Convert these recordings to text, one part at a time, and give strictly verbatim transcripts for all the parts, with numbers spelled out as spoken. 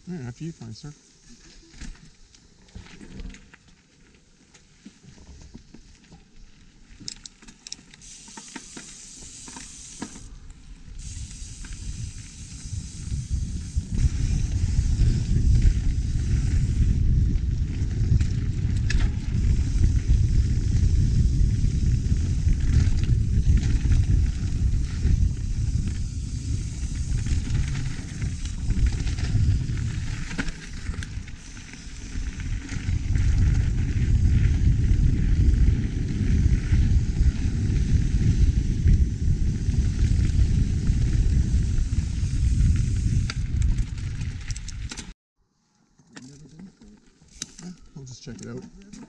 Yeah, after you, fine, sir. We'll just check it out.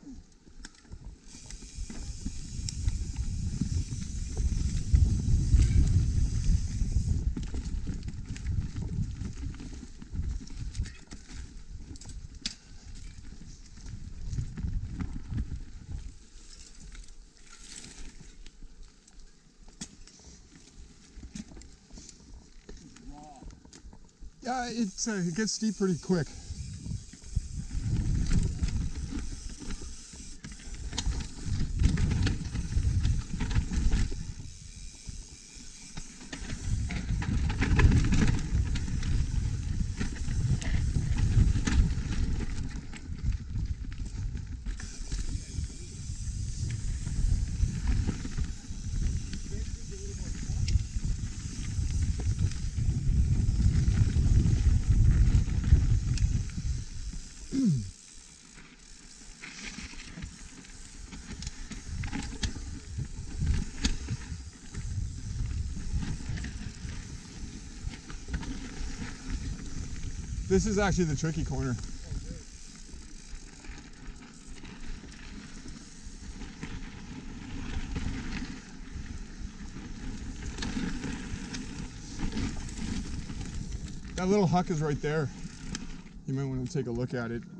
Yeah, it's, uh, it gets steep pretty quick. This is actually the tricky corner. That little huck is right there. You might want to take a look at it.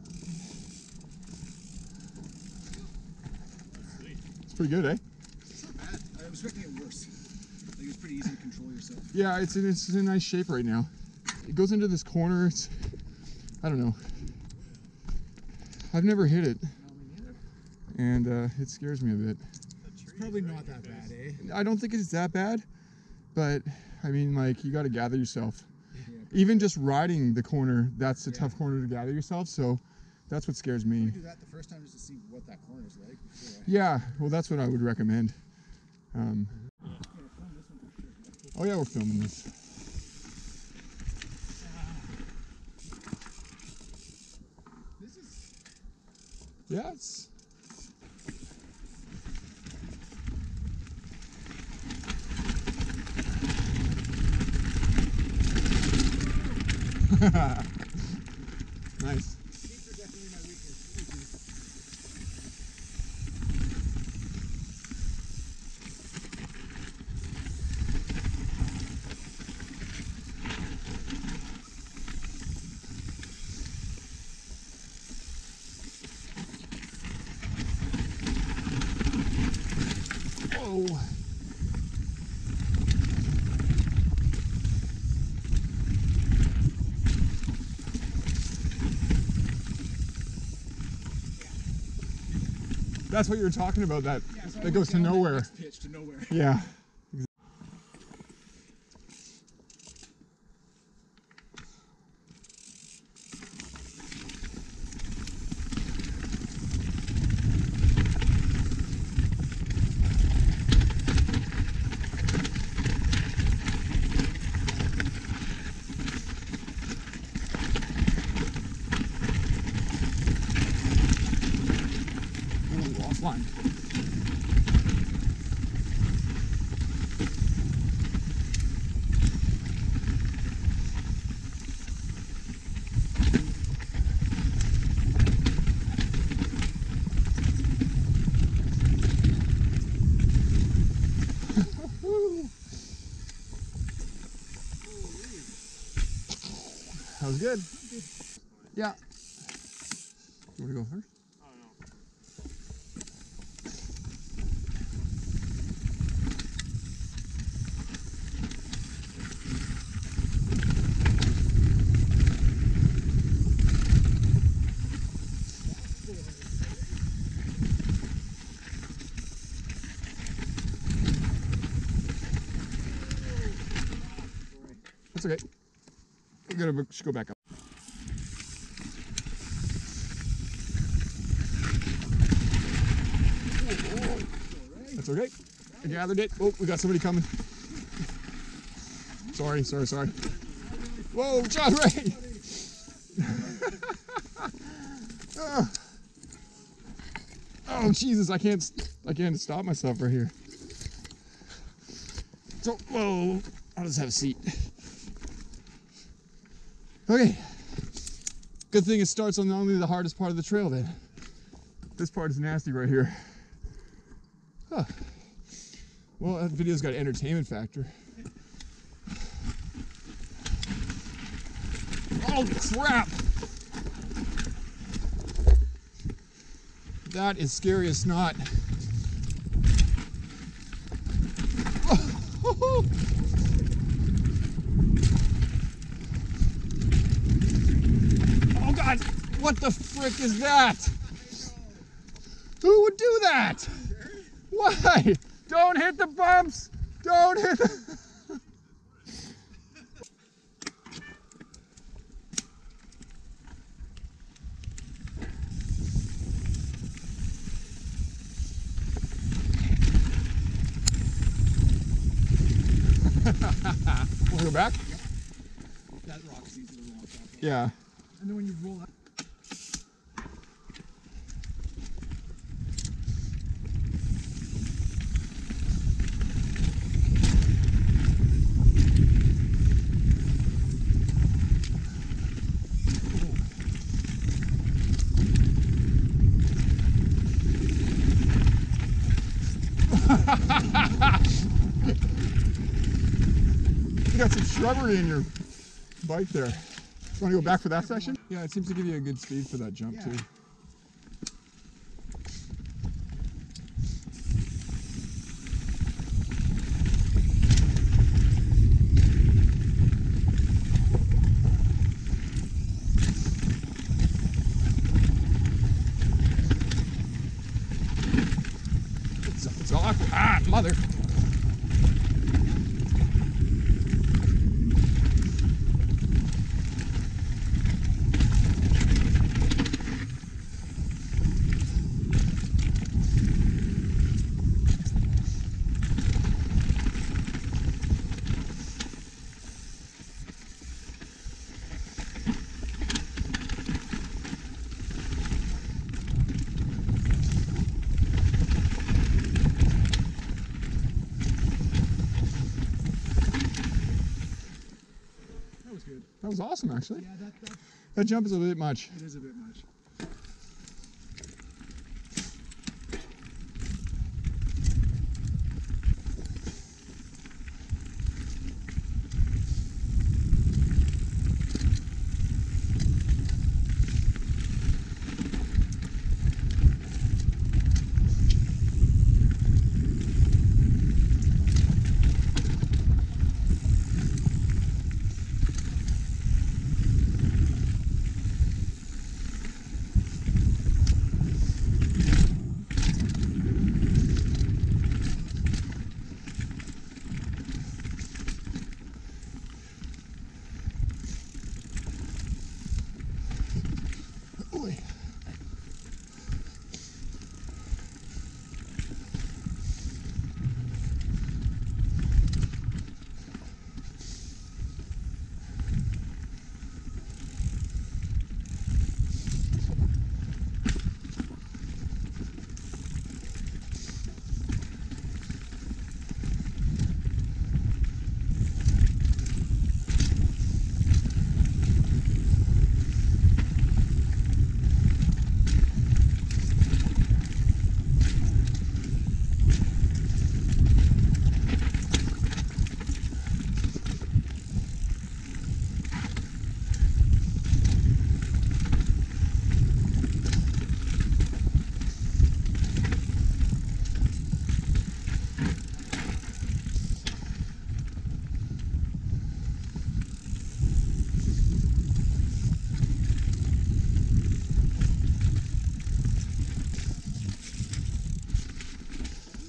It's pretty good, eh? It's not bad. I was expecting it worse. Like, it's pretty easy to control yourself. Yeah, it's in, it's in nice shape right now. It goes into this corner. It's, I don't know. I've never hit it. No, me neither. And uh, it scares me a bit. It's probably not that bad, eh? I don't think it's that bad, but I mean, like, you got to gather yourself. Yeah. Even just riding the corner, that's a Yeah. tough corner to gather yourself. So that's what scares me. We do that the first time just to see what that corner is like. Before I... Yeah, well, that's what I would recommend. Um, Yeah, film this one for sure. oh yeah, we're filming this. This is... Yeah, it's... Nice. These are definitely my weakness. Whoa. That's what you were talking about, that, Yeah, so that goes to nowhere. Next pitch to nowhere. Yeah. Ooh, offline. That was good. Yeah. You want to go first? Oh no. That's okay. We're gonna go back up. That's okay. I gathered it. Oh, we got somebody coming. Sorry, sorry, sorry. Whoa, John Ray! oh. oh, Jesus! I can't. I can't stop myself right here. So, whoa! I'll just have a seat. Okay. Good thing it starts on only the hardest part of the trail. Then this part is nasty right here. Huh. Well, that video's got an entertainment factor. Oh crap! That is scary as snot. Oh, oh God! What the frick is that? Who would do that? Why? Don't hit the bumps! Don't hit the... Want to go back? Yep. That rock's easy to walk off. Yeah. And then when you roll up. You got some shrubbery in your bike there. You want to go back for that section? Yeah, it seems to give you a good speed for that jump, yeah. too. It's, it's awkward. Ah, mother. That was awesome, actually. Yeah, that, that, that jump is a bit much. It is a bit much.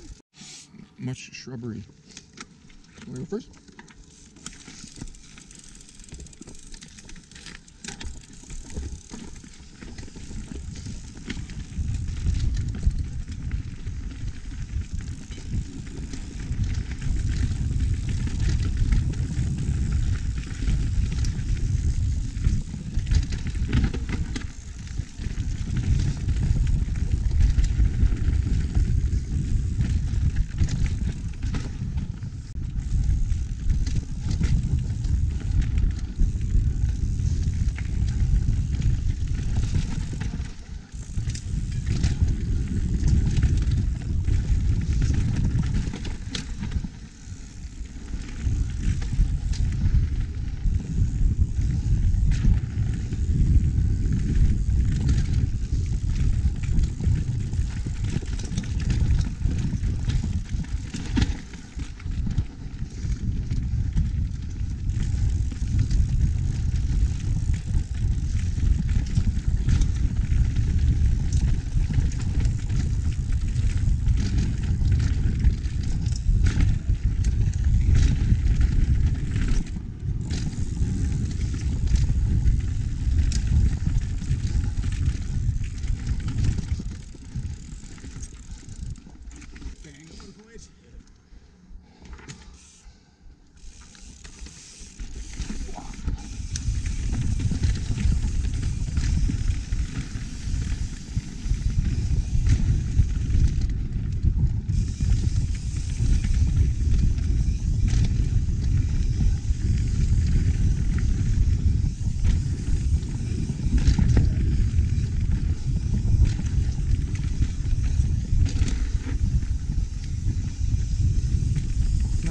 Much shrubbery. Want to go first?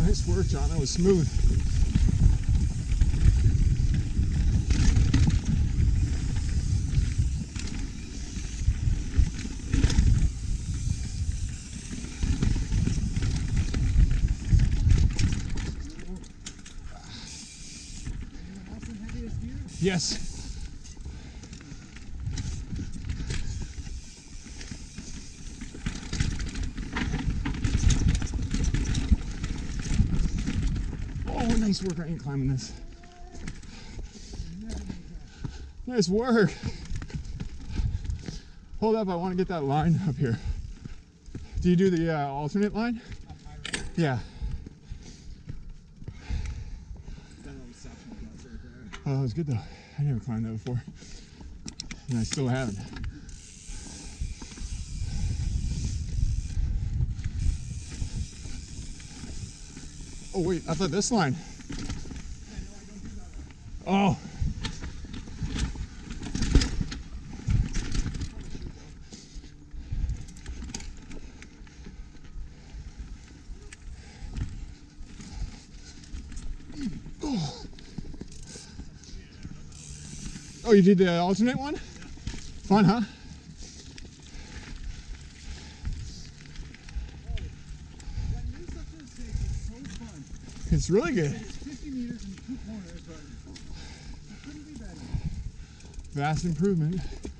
Nice work, John. That was smooth. Yes. Oh, nice work. I ain't climbing this. Nice work. Hold up. I want to get that line up here. Do you do the uh, alternate line? Yeah. Oh, that was good though. I never climbed that before. And I still haven't. Oh wait, I thought this line. Oh. Oh. Oh, you did the alternate one? Fun, huh? It's really good. It's fifty meters and two corners, but it couldn't be better. Vast improvement.